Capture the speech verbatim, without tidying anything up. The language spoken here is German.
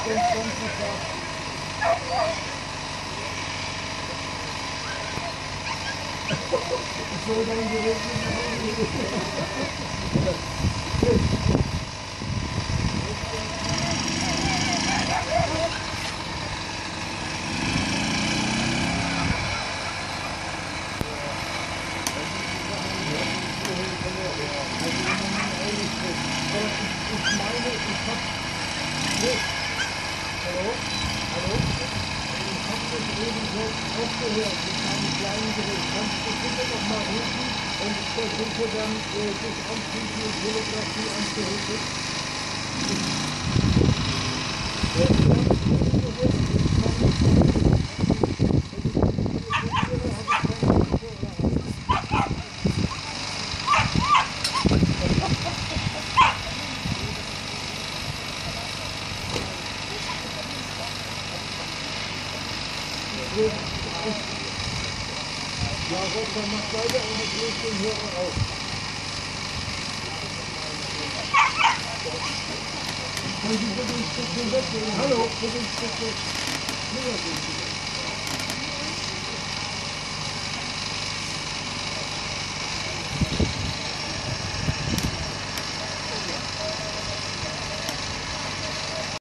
soll dann geregnet ich meine, ich hab nicht. Hallo? Hallo? Ich hab das eben so aufgehört mit meinem kleinen Gerät. Kannst du bitte noch mal rufen und ich versuche dann, äh, dich anschließend mit Fotografie anzurufen? Ja, ich hab es eben gehört. Ich kann nicht mehr. Ja, Gott, dann mach weiter und ich lege den Hörer auf. Können Sie bitte ein Stückchen weggehen? Hallo, bitte ein Stückchen.